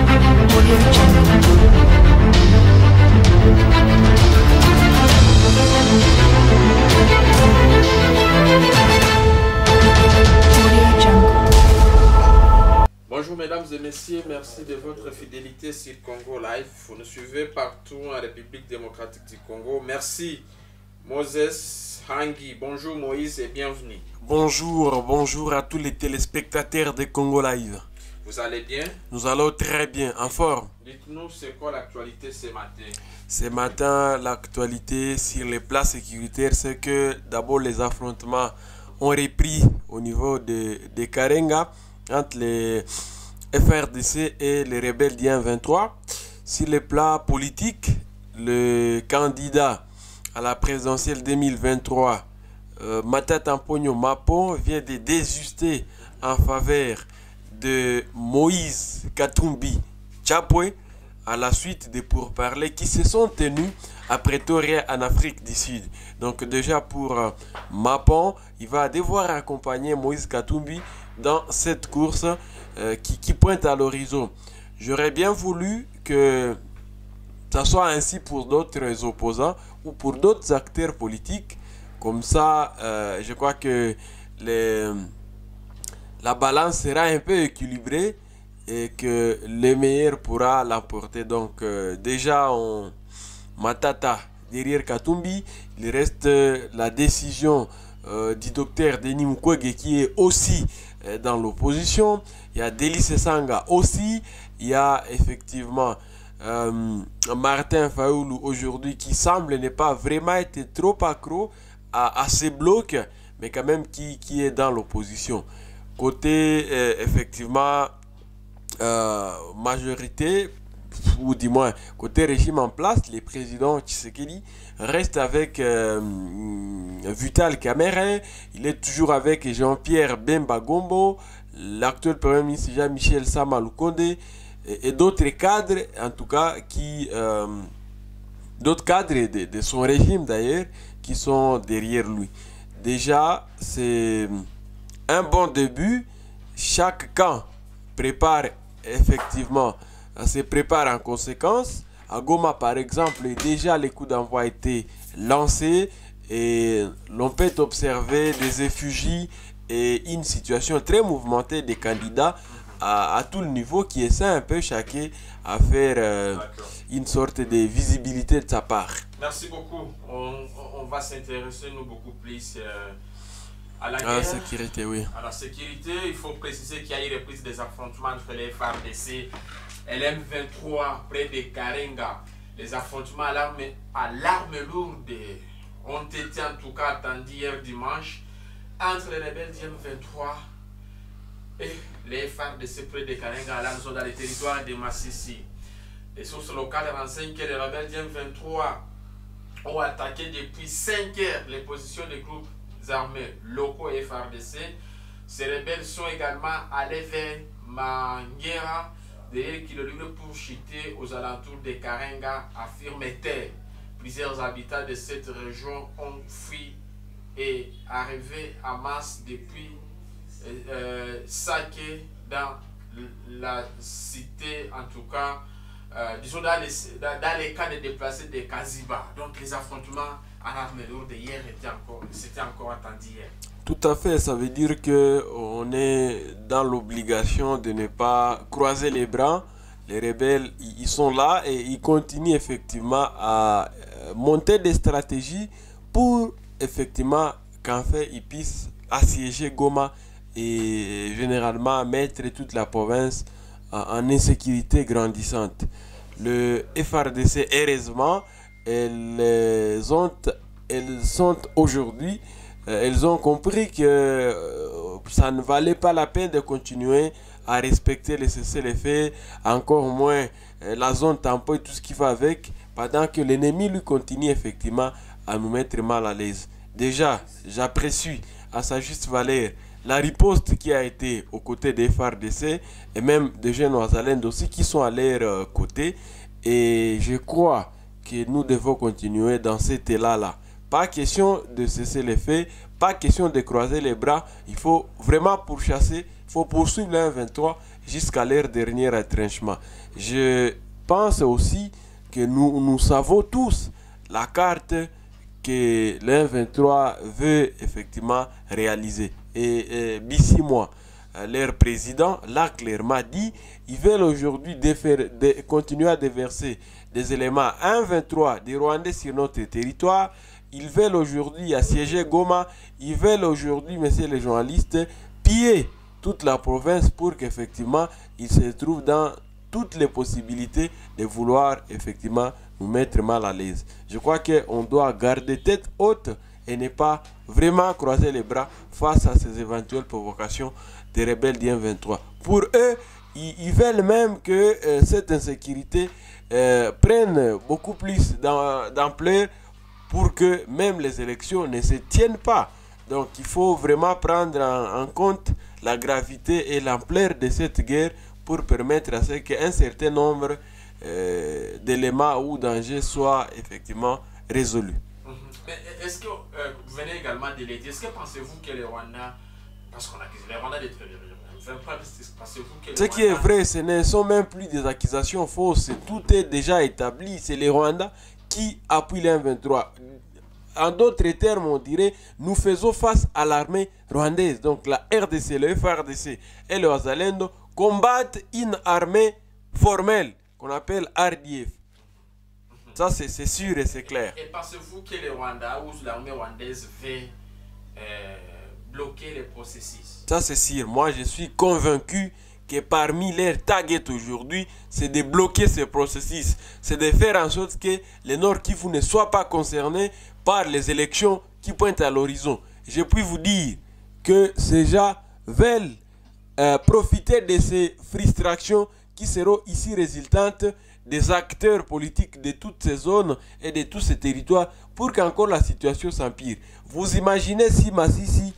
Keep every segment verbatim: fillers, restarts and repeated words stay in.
Bonjour mesdames et messieurs, merci de votre fidélité sur Congo Live. Vous nous suivez partout en République démocratique du Congo. Merci Moses Hangi. Bonjour Moïse et bienvenue. Bonjour, bonjour à tous les téléspectateurs de Congo Live. Vous allez bien? Nous allons très bien, en forme. Dites-nous c'est quoi l'actualité ce matin? Ce matin, l'actualité sur les plans sécuritaires, c'est que d'abord les affrontements ont repris au niveau de, de Karenga entre les F R D C et les rebelles du M vingt-trois. Sur le plan politique, le candidat à la présidentielle deux mille vingt-trois, euh, Matata Mponyo Mapon, vient de désister en faveur de Moïse Katumbi Tchapwe à la suite des pourparlers qui se sont tenus à Pretoria en Afrique du Sud. Donc déjà pour euh, Mapon, il va devoir accompagner Moïse Katumbi dans cette course euh, qui, qui pointe à l'horizon. J'aurais bien voulu que ça soit ainsi pour d'autres opposants ou pour d'autres acteurs politiques. Comme ça, euh, je crois que les, la balance sera un peu équilibrée et que le meilleur pourra l'emporter. Donc euh, déjà, on Matata derrière Katumbi. Il reste euh, la décision euh, du docteur Denis Mukwege qui est aussi euh, dans l'opposition. Il y a Délice Sanga aussi. Il y a effectivement euh, Martin Fayoulou aujourd'hui qui semble ne pas vraiment être trop accro à, à ces blocs, mais quand même qui, qui est dans l'opposition. Côté euh, effectivement euh, majorité, ou du moins côté régime en place, le président Tshisekedi reste avec euh, Vital Kamerhe. Il est toujours avec Jean-Pierre Bemba Gombo, l'actuel premier ministre Jean-Michel Sama Lukonde et, et d'autres cadres, en tout cas, qui euh, d'autres cadres de, de son régime d'ailleurs, qui sont derrière lui. Déjà, c'est un bon début. Chaque camp prépare effectivement, se prépare en conséquence. À Goma, par exemple, déjà les coups d'envoi étaient lancés et l'on peut observer des effugies et une situation très mouvementée des candidats à, à tout le niveau qui essaie un peu chacun à faire euh, une sorte de visibilité de sa part. Merci beaucoup. On, on va s'intéresser nous beaucoup plus euh, à la à guerre, la sécurité, oui. À la sécurité, il faut préciser qu'il y a eu reprise des affrontements entre les F R D C et l'M vingt-trois près de Karenga. Les affrontements à l'arme lourde ont été en tout cas attendus hier dimanche entre les rebelles du M vingt-trois et les F R D C près de Karenga, là nous sommes dans les territoires de Massissi. Les sources locales renseignent que les rebelles du M vingt-trois ont attaqué depuis cinq heures les positions des groupes armés locaux et F R D C. Ces rebelles sont également allés vers Mangera, derrière qui le livrent pour chuter aux alentours de Karenga, affirme-t-elle. Plusieurs habitants de cette région ont fui et arrivé en masse depuis euh, Saké dans la cité, en tout cas, euh, disons dans les, dans, dans les cas de déplacés de Kaziba. Donc les affrontements en armes lourdes hier étaient encore, c'était encore attendu hier. Tout à fait, ça veut dire qu'on est dans l'obligation de ne pas croiser les bras. Les rebelles, ils sont là et ils continuent effectivement à monter des stratégies pour effectivement qu'en fait ils puissent assiéger Goma et généralement mettre toute la province en insécurité grandissante. Le F R D C, heureusement, elles ont, elles sont aujourd'hui, elles ont compris que ça ne valait pas la peine de continuer à respecter les cessez-le-feu, encore moins la zone tampon et tout ce qui va avec, pendant que l'ennemi lui continue effectivement à nous mettre mal à l'aise. Déjà, j'apprécie à sa juste valeur la riposte qui a été aux côtés des F R D C et même des jeunes Ouazalènes aussi qui sont à leur côté. Et je crois que nous devons continuer dans cet élan-là. Pas question de cesser les faits pas question de croiser les bras. Il faut vraiment pourchasser, il faut poursuivre le M vingt-trois jusqu'à leur dernier retranchement. Je pense aussi que nous, nous savons tous la carte que le M vingt-trois veut effectivement réaliser. Et, et d'ici moi, leur président l'a clairement dit, ils veulent aujourd'hui de, continuer à déverser des éléments M vingt-trois des Rwandais sur notre territoire. Ils veulent aujourd'hui assiéger Goma. Ils veulent aujourd'hui, messieurs les journalistes, piller toute la province pour qu'effectivement ils se trouvent dans toutes les possibilités de vouloir effectivement nous mettre mal à l'aise. Je crois qu'on doit garder tête haute et ne pas vraiment croiser les bras face à ces éventuelles provocations des rebelles du M vingt-trois. Pour eux, ils, ils veulent même que euh, cette insécurité euh, prenne beaucoup plus d'ampleur pour que même les élections ne se tiennent pas. Donc il faut vraiment prendre en, en compte la gravité et l'ampleur de cette guerre pour permettre à ce qu'un certain nombre euh, d'éléments ou dangers soient effectivement résolus. Mm-hmm. Mais est-ce que euh, vous venez également de l'aider? Est-ce que pensez-vous que les Rwandais, parce qu'on accuse les Rwandais d'être ce qui est vrai, ce ne sont même plus des accusations fausses, tout est déjà établi, c'est les Rwandais qui appuient le M vingt-trois. En d'autres termes, on dirait, nous faisons face à l'armée rwandaise. Donc la R D C, le F A R D C et le Wazalendo combattent une armée formelle qu'on appelle R D F. Ça, c'est sûr et c'est clair. Et, et pensez-vous que les Rwandais ou l'armée rwandaise veut euh, bloquer les processus? Ça, c'est sûr. Moi, je suis convaincu que parmi leurs targets aujourd'hui, c'est de bloquer ce processus. C'est de faire en sorte que le Nord Kivu ne soit pas concerné par les élections qui pointent à l'horizon. Je puis vous dire que ces gens veulent euh, profiter de ces frustrations qui seront ici résultantes des acteurs politiques de toutes ces zones et de tous ces territoires pour qu'encore la situation s'empire. Vous imaginez si Masisi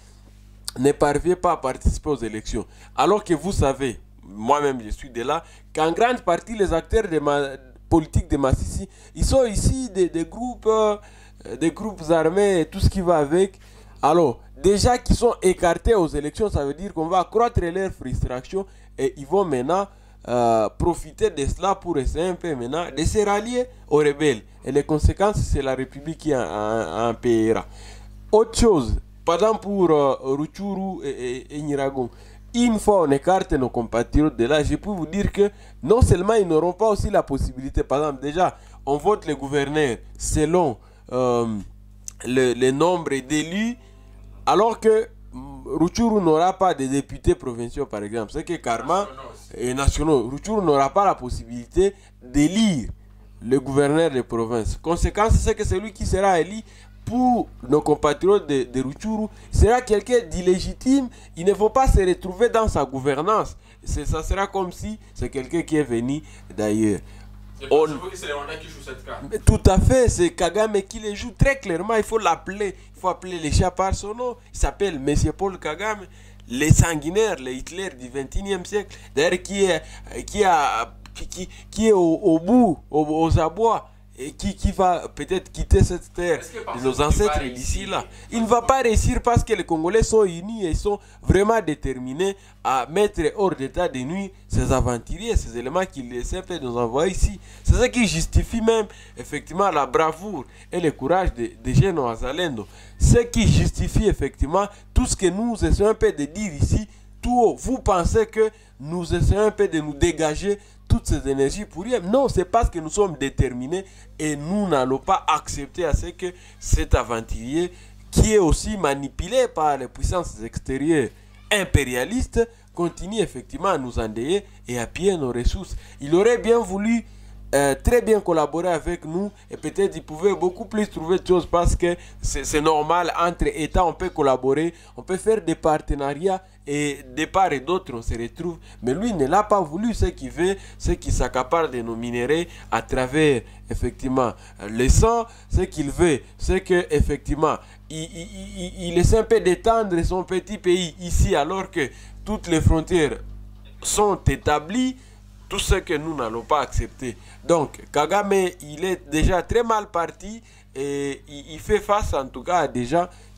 ne parvient pas à participer aux élections, alors que vous savez, moi-même je suis de là, qu'en grande partie les acteurs de ma, politiques de Masisi, ils sont ici des, des groupes euh, des groupes armés et tout ce qui va avec. Alors, déjà qu'ils sont écartés aux élections, ça veut dire qu'on va accroître leur frustration et ils vont maintenant euh, profiter de cela pour essayer un peu maintenant de se rallier aux rebelles. Et les conséquences, c'est la République qui en, en, en paiera. Autre chose, par exemple pour euh, Rutshuru et, et, et Nyiragongo, une fois on écarte nos compatriotes de là, je peux vous dire que non seulement ils n'auront pas aussi la possibilité, par exemple déjà, on vote les gouverneurs selon euh, le, le nombre d'élus, alors que Rutshuru n'aura pas de députés provinciaux par exemple. C'est que Karma et nationaux, Rutshuru n'aura pas la possibilité d'élire le gouverneur de province. Conséquence, c'est que celui qui sera élu pour nos compatriotes de, de Rutshuru sera quelqu'un d'illégitime. Il ne faut pas se retrouver dans sa gouvernance. Ça sera comme si c'est quelqu'un qui est venu d'ailleurs. On... c'est les Rwandais qui jouent cette carte. Tout à fait, c'est Kagame qui les joue très clairement. Il faut l'appeler, il faut appeler les chats par son nom. Il s'appelle Monsieur Paul Kagame, les sanguinaires, les Hitler du vingt et unième siècle. D'ailleurs, qui est, qui, a, qui, qui, qui est au, au bout, aux, aux abois. Et qui, qui va peut-être quitter cette terre de nos ancêtres d'ici là. Il ne va pas réussir parce que les Congolais sont unis et sont vraiment déterminés à mettre hors d'état de nuire ces aventuriers, ces éléments qu'ils essaient de nous envoyer ici. C'est ce qui justifie même effectivement la bravoure et le courage des de jeunes Wazalendo. Ce qui justifie effectivement tout ce que nous essayons un peu de dire ici, tout haut. Vous pensez que nous essayons un peu de nous dégager toutes ces énergies pour rien? Non, c'est parce que nous sommes déterminés et nous n'allons pas accepter à ce que cet aventurier, qui est aussi manipulé par les puissances extérieures impérialistes, continue effectivement à nous endeuiller et à piller nos ressources. Il aurait bien voulu euh, très bien collaborer avec nous et peut-être il pouvait beaucoup plus trouver de choses parce que c'est normal, entre États on peut collaborer, on peut faire des partenariats et de part et d'autre on se retrouve, mais lui ne l'a pas voulu. Ce qu'il veut, c'est qu'il s'accapare de nos minéraux à travers effectivement le sang. Ce qu'il veut, c'est que effectivement il, il, il, il essaie un peu d'étendre son petit pays ici alors que toutes les frontières sont établies. Tout ce que nous n'allons pas accepter. Donc Kagame, il est déjà très mal parti et il, il fait face en tout cas à des gens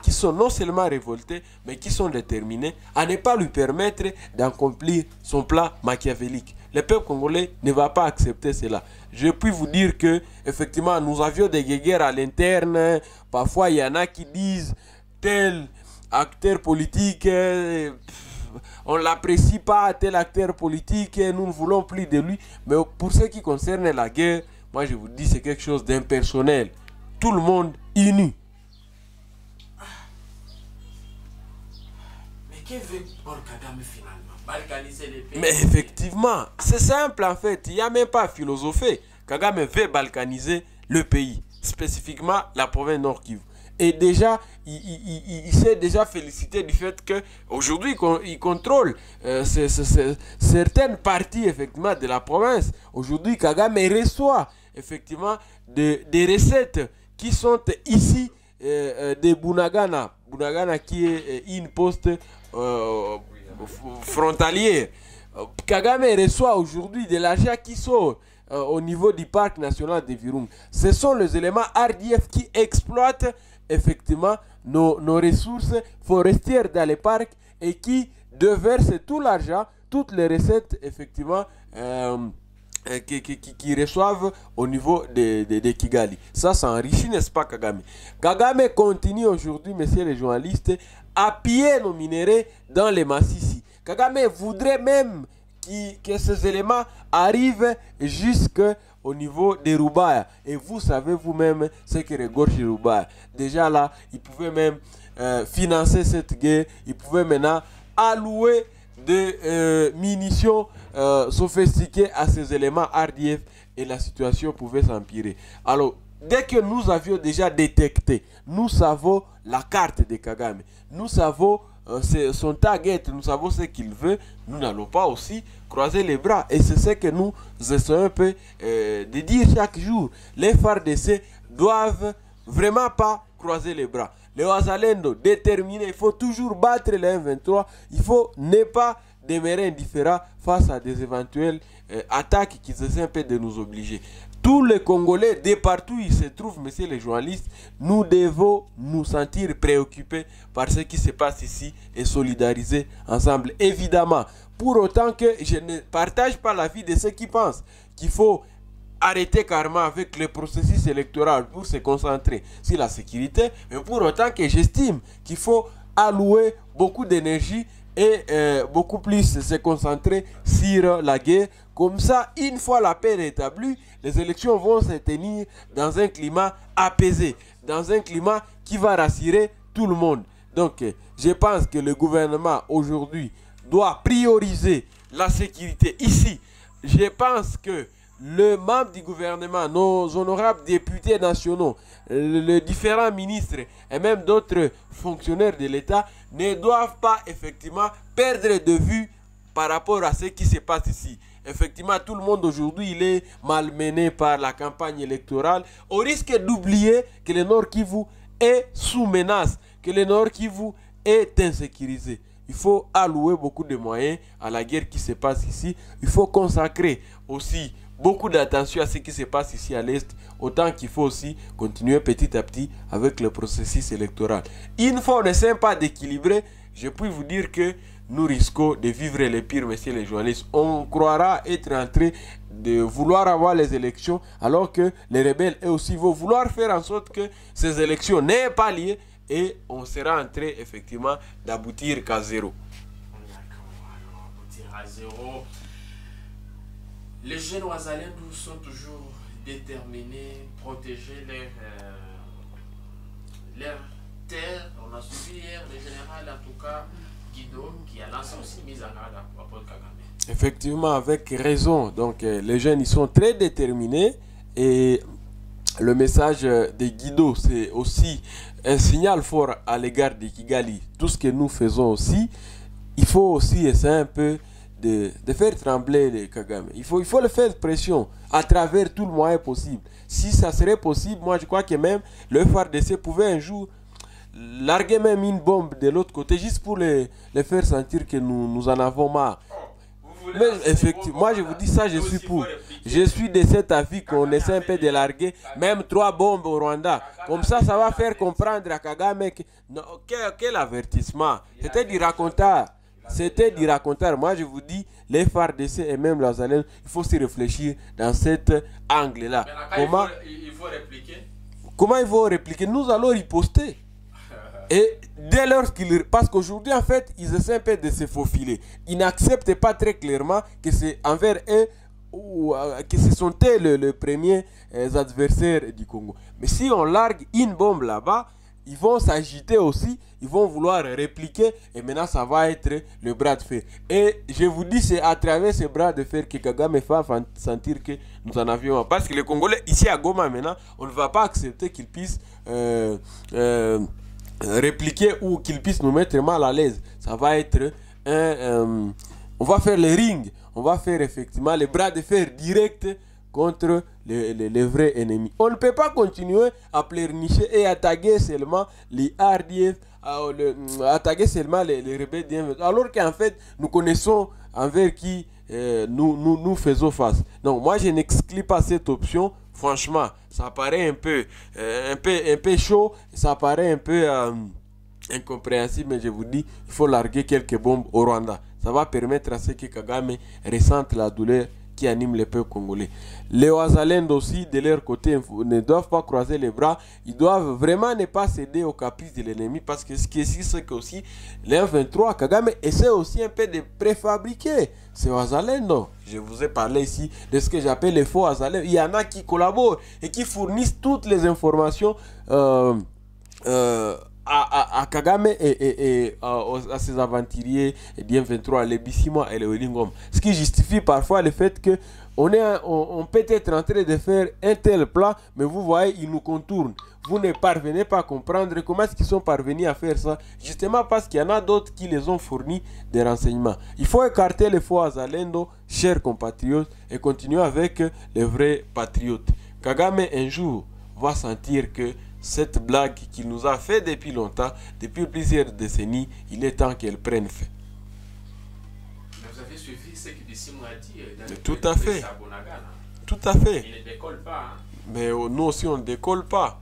qui sont non seulement révoltés, mais qui sont déterminés à ne pas lui permettre d'accomplir son plan machiavélique. Le peuple congolais ne va pas accepter cela. Je puis vous dire que, effectivement, nous avions des guerres à l'interne. Parfois, il y en a qui disent tel acteur politique, euh, on ne l'apprécie pas, tel acteur politique, nous ne voulons plus de lui. Mais pour ce qui concerne la guerre, moi je vous dis, c'est quelque chose d'impersonnel. Tout le monde uni. Mais que veut Paul Kagame finalement? Balkaniser les pays? Mais effectivement, c'est simple en fait. Il n'y a même pas à philosopher. Kagame veut balkaniser le pays, spécifiquement la province Nord Kivu. Et déjà, il, il, il, il s'est déjà félicité du fait qu'aujourd'hui, il contrôle euh, c est, c est, c est, certaines parties effectivement de la province. Aujourd'hui, Kagame reçoit effectivement des, des recettes qui sont ici euh, euh, de Bunagana. Bunagana qui est une poste euh, frontalière. Kagame reçoit aujourd'hui de l'argent qui sort euh, au niveau du parc national de Virunga. Ce sont les éléments R D F qui exploitent effectivement nos, nos ressources forestières dans les parcs et qui déversent tout l'argent, toutes les recettes effectivement euh, qui, qui, qui, qui reçoivent au niveau de, de, de Kigali. Ça, ça enrichit, n'est-ce pas, Kagame? Kagame continue aujourd'hui, messieurs les journalistes, à piller nos minéraux dans les Massissi. Kagame voudrait même qui, que ces éléments arrivent jusqu'au niveau de Rubaya. Et vous savez vous-même ce que regorge Rubaya. Déjà là, il pouvait même euh, financer cette guerre. Il pouvait maintenant allouer des euh, munitions euh, sophistiquées à ces éléments R D F et la situation pouvait s'empirer. Alors, dès que nous avions déjà détecté, nous savons la carte de Kagame, nous savons euh, son target, nous savons ce qu'il veut, nous n'allons pas aussi croiser les bras. Et c'est ce que nous essayons un peu euh, de dire chaque jour. Les F A R D C doivent vraiment pas croiser les bras. Les Wazalendo déterminés, il faut toujours battre les M vingt-trois, il faut ne pas demeurer indifférent face à des éventuelles euh, attaques qui essaient un peu de nous obliger. Tous les Congolais, de partout où ils se trouvent, messieurs les journalistes, nous devons nous sentir préoccupés par ce qui se passe ici et solidariser ensemble. Évidemment, pour autant que je ne partage pas l'avis de ceux qui pensent qu'il faut arrêter carrément avec le processus électoral pour se concentrer sur la sécurité, mais pour autant que j'estime qu'il faut allouer beaucoup d'énergie et euh, beaucoup plus se concentrer sur la guerre. Comme ça, une fois la paix rétablie, les élections vont se tenir dans un climat apaisé, dans un climat qui va rassurer tout le monde. Donc, euh, je pense que le gouvernement aujourd'hui doit prioriser la sécurité ici. Je pense que le membre du gouvernement, nos honorables députés nationaux, les différents ministres et même d'autres fonctionnaires de l'État ne doivent pas effectivement perdre de vue par rapport à ce qui se passe ici. Effectivement, tout le monde aujourd'hui il est malmené par la campagne électorale, au risque d'oublier que le Nord Kivu est sous menace, que le Nord Kivu est insécurisé. Il faut allouer beaucoup de moyens à la guerre qui se passe ici. Il faut consacrer aussi beaucoup d'attention à ce qui se passe ici à l'Est, autant qu'il faut aussi continuer petit à petit avec le processus électoral. Une fois on n'essaie pas d'équilibrer, je puis vous dire que nous risquons de vivre les pires, messieurs les journalistes. On croira être en train de vouloir avoir les élections, alors que les rebelles eux aussi vont vouloir faire en sorte que ces élections n'aient pas lieu et on sera en train effectivement d'aboutir qu'à zéro. D'accord, aboutir à zéro. Les jeunes Wazalendo sont toujours déterminés, protéger leur, euh, leur terre. On a suivi hier le général, en tout cas, Guido, qui a lancé aussi une mise en garde à Paul Kagame. Effectivement, avec raison. Donc, euh, les jeunes, ils sont très déterminés. Et le message de Guido, c'est aussi un signal fort à l'égard de Kigali. Tout ce que nous faisons aussi, il faut aussi essayer un peu De, de faire trembler les Kagame. Il faut, il faut le faire pression à travers tout le moyen possible. Si ça serait possible, moi je crois que même le F A R D C pouvait un jour larguer même une bombe de l'autre côté, juste pour les, les faire sentir que nous, nous en avons marre. Oh, vous Mais effectivement, moi je vous dis ça, je suis pour. Je suis de cet avis qu'on essaie un peu de larguer même trois bombes au Rwanda. Comme ça, ça va faire comprendre à Kagame que... Non, quel, quel avertissement. C'était du raconteur. C'était du raconteur. Moi je vous dis, les F A R D C et même la Zalène, il faut s'y réfléchir dans cet angle-là. Comment il faut répliquer? Comment ils vont répliquer? Nous allons riposter. Et dès lors qu'ils... Parce qu'aujourd'hui, en fait, ils essaient un peu de se faufiler. Ils n'acceptent pas très clairement que c'est envers eux ou euh, que ce sont eux les le premiers euh, adversaires du Congo. Mais si on largue une bombe là-bas, ils vont s'agiter aussi, ils vont vouloir répliquer et maintenant ça va être le bras de fer. Et je vous dis, c'est à travers ce bras de fer que Kagame fait sentir que nous en avions. Parce que les Congolais, ici à Goma maintenant, on ne va pas accepter qu'ils puissent euh, euh, répliquer ou qu'ils puissent nous mettre mal à l'aise. Ça va être un... Euh, on va faire le ring, on va faire effectivement les bras de fer directs contre les, les, les vrais ennemis. On ne peut pas continuer à pleurnicher et attaquer seulement les R D F, à, le, attaquer seulement les, les rebelles d'I M vingt-trois, alors qu'en fait, nous connaissons envers qui euh, nous, nous, nous faisons face. Donc, moi, je n'exclus pas cette option. Franchement, ça paraît un peu, euh, un peu, un peu chaud, ça paraît un peu euh, incompréhensible, mais je vous dis, il faut larguer quelques bombes au Rwanda. Ça va permettre à ce que Kagame ressente la douleur qui anime les peuples congolais. Les Ouazalènes aussi, de leur côté, ne doivent pas croiser les bras. Ils doivent vraiment ne pas céder aux caprices de l'ennemi, parce que ce qui est ici, c'est que aussi, les M vingt-trois, Kagame essaie aussi un peu de préfabriquer ces Ouazalènes. Je vous ai parlé ici de ce que j'appelle les faux Ouazalènes. Il y en a qui collaborent et qui fournissent toutes les informations euh, euh, À, à, à Kagame et, et, et à, à ses aventuriers d'I M vingt-trois, les Bissimo et les Olingom. Ce qui justifie parfois le fait que on, est, on, on peut être en train de faire un tel plan, mais vous voyez, ils nous contournent. Vous ne parvenez pas à comprendre comment est-ce qu'ils sont parvenus à faire ça, justement parce qu'il y en a d'autres qui les ont fournis des renseignements. Il faut écarter les faux Azalendo, chers compatriotes, et continuer avec les vrais patriotes. Kagame un jour va sentir que cette blague qu'il nous a fait depuis longtemps, depuis plusieurs décennies, il est temps qu'elle prenne fin. Mais vous avez suivi ce que Bissimo a dit dans Tout à fait. Tout à fait. Il ne décolle pas. Hein? Mais nous aussi, on ne décolle pas.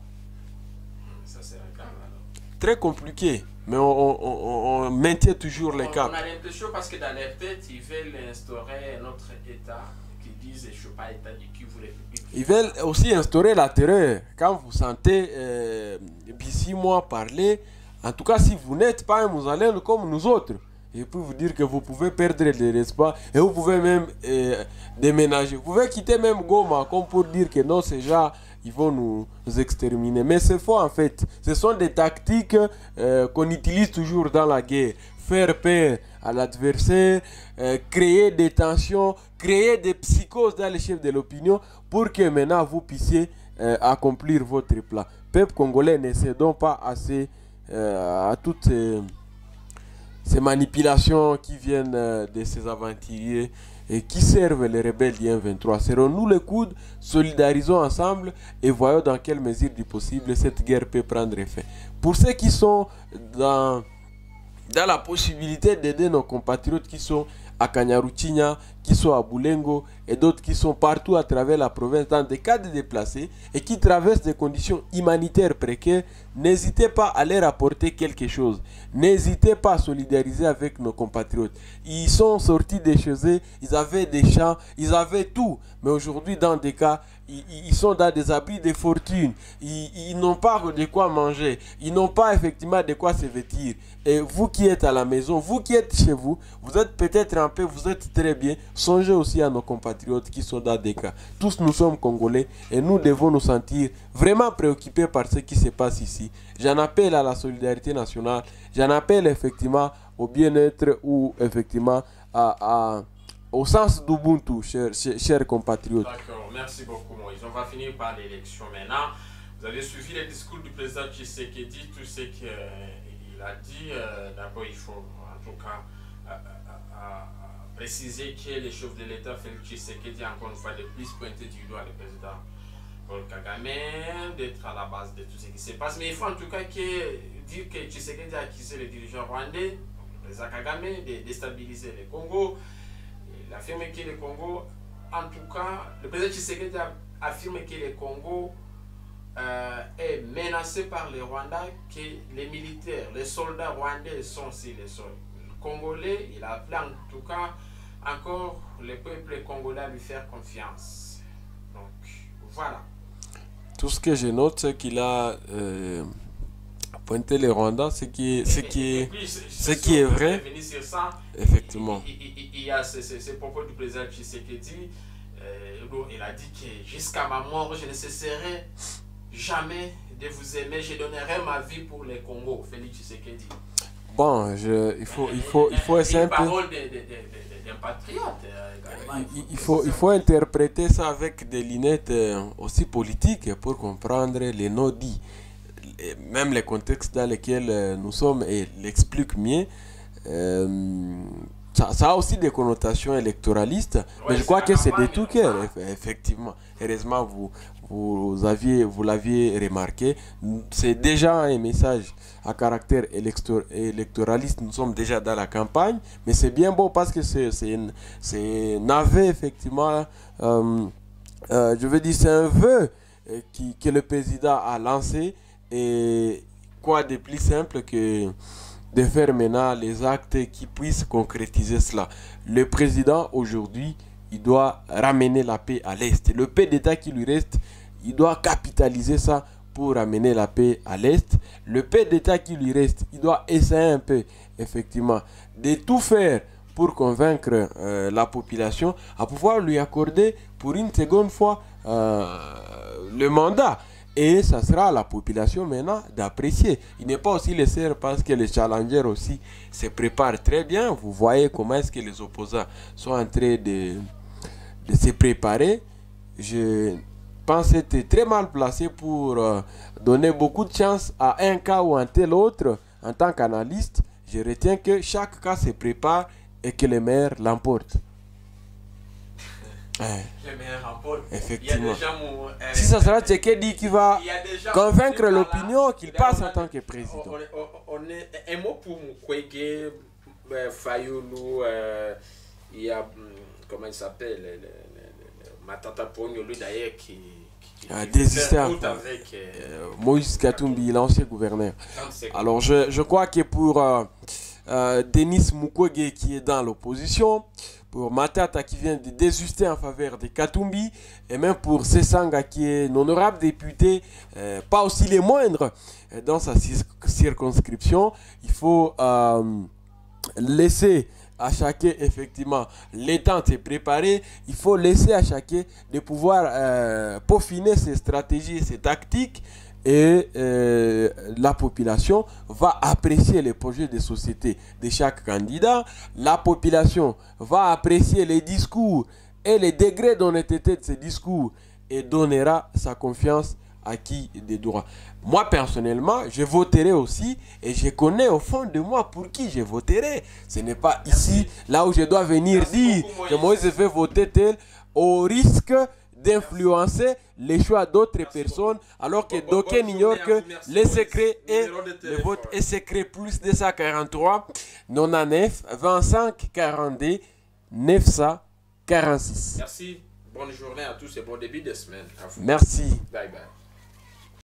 Ça sera grave alors. Très compliqué. Mais on, on, on, on maintient toujours les caps. On a l'impression parce que dans leur tête, ils veulent instaurer notre État. Disent, je sais pas, État du Kivu République. Ils veulent aussi instaurer la terreur. Quand vous sentez euh, Bissimo parler, en tout cas si vous n'êtes pas un Mouzalène comme nous autres, je peux vous dire que vous pouvez perdre de l'espoir et vous pouvez même euh, déménager. Vous pouvez quitter même Goma comme pour dire que non, ces gens, ils vont nous, nous exterminer. Mais c'est faux en fait. Ce sont des tactiques euh, qu'on utilise toujours dans la guerre. Faire peur à l'adversaire, euh, créer des tensions, créer des psychoses dans les chefs de l'opinion pour que maintenant vous puissiez euh, accomplir votre plan. Peuple congolais, ne cédons pas à, ces, euh, à toutes ces, ces manipulations qui viennent euh, de ces aventuriers et qui servent les rebelles d'I M vingt-trois. Serrons-nous les coudes, solidarisons ensemble et voyons dans quelle mesure du possible cette guerre peut prendre fin. Pour ceux qui sont dans... dans la possibilité d'aider nos compatriotes qui sont à Kanyaruchinya, qui sont à Boulengo et d'autres qui sont partout à travers la province dans des cas de déplacés et qui traversent des conditions humanitaires précaires, n'hésitez pas à leur apporter quelque chose. N'hésitez pas à solidariser avec nos compatriotes. Ils sont sortis de chez eux, ils avaient des champs, ils avaient tout. Mais aujourd'hui, dans des cas, ils, ils sont dans des abris de fortune. Ils, ils n'ont pas de quoi manger. Ils n'ont pas effectivement de quoi se vêtir. Et vous qui êtes à la maison, vous qui êtes chez vous, vous êtes peut-être en paix, vous êtes très bien. Songez aussi à nos compatriotes qui sont dans des cas. Tous nous sommes Congolais et nous devons nous sentir vraiment préoccupés par ce qui se passe ici. J'en appelle à la solidarité nationale. J'en appelle effectivement au bien-être ou effectivement à, à, au sens d'Ubuntu, chers, chers, chers compatriotes. D'accord, merci beaucoup Moïse. On va finir par l'élection maintenant. Vous avez suivi le discours du président Tshisekedi, tout ce qu'il euh, a dit. Euh, D'abord, il faut en tout cas euh, euh, euh, préciser que le chef de l'État, Félix Tshisekedi, encore une fois de plus pointé du doigt le président Paul Kagame, d'être à la base de tout ce qui se passe. Mais il faut en tout cas que, dire que Tshisekedi a accusé les dirigeants rwandais, le président Kagame, de déstabiliser le Congo. Il affirme que le Congo, en tout cas, le président Tshisekedi affirme que le Congo euh, est menacé par les Rwandais, que les militaires, les soldats rwandais sont sur les sols congolais. Il a appelé en tout cas encore le peuple congolais à lui faire confiance. Donc, voilà. Tout ce que je note, c'est qu'il a euh, pointé les Rwandais, ce qui est, ce qui est, puis, ce qui est vrai. Sur ça, effectivement. Il, il, il, il y a ces, ces, ces propos du président Tshisekedi. Euh, il a dit que jusqu'à ma mort, je ne cesserai jamais de vous aimer. Je donnerai ma vie pour le Congo. Félix Tshisekedi. Bon, je, il faut, il faut, il faut essayer un peu. Parole d'un patriote. Il, il, faut, il faut interpréter ça avec des lunettes aussi politiques pour comprendre les non-dits. Même les contextes dans lesquels nous sommes et l'explique mieux. Euh, ça, ça a aussi des connotations électoralistes, ouais, mais je crois que c'est de tout cœur, effectivement. Heureusement, vous, vous, aviez, vous l'aviez remarqué. C'est déjà un message à caractère électoraliste. Nous sommes déjà dans la campagne, mais c'est bien beau parce que c'est navet, effectivement. Euh, euh, je veux dire, c'est un vœu qui, que le président a lancé. Et quoi de plus simple que de faire maintenant les actes qui puissent concrétiser cela. Le président, aujourd'hui, il doit ramener la paix à l'Est. Le peu d'État qui lui reste, il doit capitaliser ça pour ramener la paix à l'Est. Le peu d'État qui lui reste, il doit essayer un peu, effectivement, de tout faire pour convaincre euh, la population à pouvoir lui accorder pour une seconde fois euh, le mandat. Et ça sera à la population maintenant d'apprécier. Il n'est pas aussi laissé parce que les challengers aussi se préparent très bien. Vous voyez comment est-ce que les opposants sont en train de, de se préparer. Je pense être très mal placé pour euh, donner beaucoup de chance à un cas ou à un tel autre. En tant qu'analyste, je retiens que chaque cas se prépare et que le meilleur l'emporte. Le meilleur remporte. Effectivement. Mon, euh, si ça sera Tshisekedi qui va convaincre l'opinion qu'il passe en tant que président. On, on, on est, un mot pour Mukwege, euh, Fayoulou, euh, il y a, comment il s'appelle, Matata Pogno, lui d'ailleurs, qui, qui, qui ah, désisté avec euh, Moïse Katumbi, l'ancien gouverneur. Alors je, je crois que pour euh, euh, Denis Mukwege qui est dans l'opposition, pour Matata qui vient de désister en faveur de Katumbi, et même pour Sesanga qui est un honorable député, euh, pas aussi les moindres euh, dans sa circonscription, il faut euh, laisser à chacun effectivement les temps de se préparer, il faut laisser à chacun de pouvoir euh, peaufiner ses stratégies, ses tactiques. Et euh, la population va apprécier les projets de société de chaque candidat. La population va apprécier les discours et les degrés d'honnêteté de ces discours et donnera sa confiance à qui de droit. Moi personnellement, je voterai aussi et je connais au fond de moi pour qui je voterai. Ce n'est pas ici, là où je dois venir Merci dire beaucoup, que moi je vais voter tel au risque d'influencer les choix d'autres personnes, alors que d'aucuns ignorent que les secrets et le vote est secret. Plus deux cent quarante-trois, quatre-vingt-dix-neuf, vingt-cinq, quarante-deux, neuf cent quarante-six. Merci, bonne journée à tous et bon début de semaine. Merci. Bye bye.